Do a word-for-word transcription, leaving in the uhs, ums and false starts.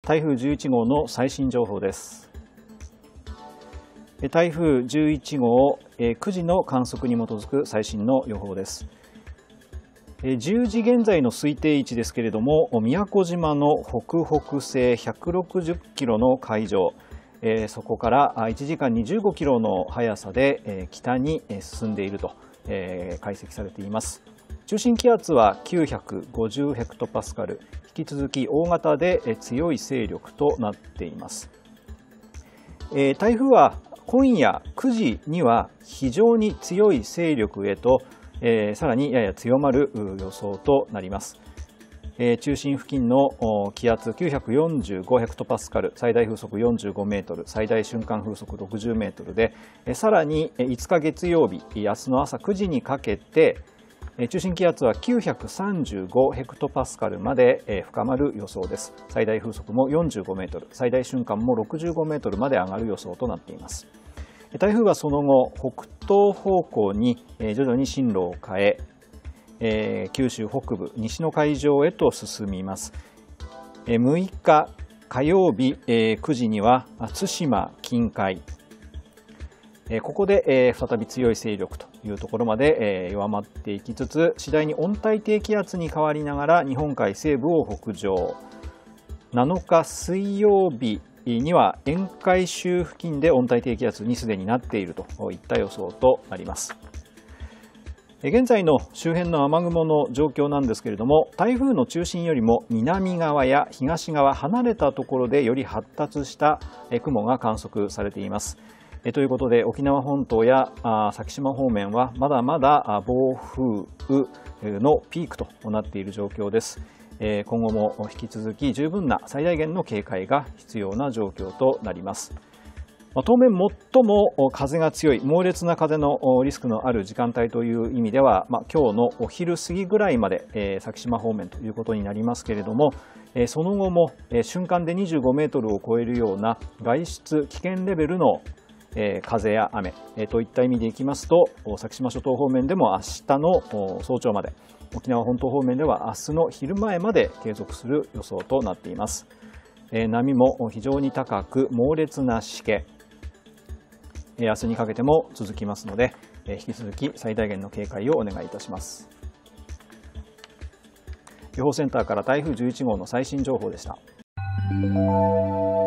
台風じゅういち号の最新情報です。台風じゅういち号くじの観測に基づく最新の予報です。じゅうじ現在の推定位置ですけれども、宮古島の北北西ひゃくろくじゅっキロの海上、そこからいちじかんにじゅうごキロの速さで北に進んでいると解析されています。中心気圧はきゅうひゃくごじゅうヘクトパスカル、引き続き大型で強い勢力となっています。台風は今夜くじには非常に強い勢力へと、さらにやや強まる予想となります。中心付近の気圧きゅうひゃくよんじゅうごヘクトパスカル、最大風速よんじゅうごメートル、最大瞬間風速ろくじゅうメートルで、さらにいつか月曜日、明日の朝くじにかけて中心気圧はきゅうひゃくさんじゅうごヘクトパスカルまで深まる予想です。最大風速もよんじゅうごメートル、最大瞬間もろくじゅうごメートルまで上がる予想となっています。台風はその後、北東方向に徐々に進路を変え、九州北部、西の海上へと進みます。むいか火曜日くじには対馬近海、ここで再び強い勢力というところまで弱まっていきつつ、次第に温帯低気圧に変わりながら日本海西部を北上。なのか水曜日には沿海州付近で温帯低気圧にすでになっているといった予想となります。現在の周辺の雨雲の状況なんですけれども、台風の中心よりも南側や東側離れたところでより発達した雲が観測されています。ということで、沖縄本島や先島方面はまだまだ暴風雨のピークとなっている状況です。今後も引き続き十分な最大限の警戒が必要な状況となります。当面最も風が強い、猛烈な風のリスクのある時間帯という意味では、まあ、今日のお昼過ぎぐらいまで、えー、先島方面ということになりますけれども、えー、その後も、えー、瞬間でにじゅうごメートルを超えるような外出危険レベルの、えー、風や雨、えー、といった意味でいきますと、先島諸島方面でも明日の早朝まで、沖縄本島方面では明日の昼前まで継続する予想となっています。えー、波も非常に高く、猛烈なしけ、明日にかけても続きますので、引き続き最大限の警戒をお願いいたします。予報センターから台風じゅういち号の最新情報でした。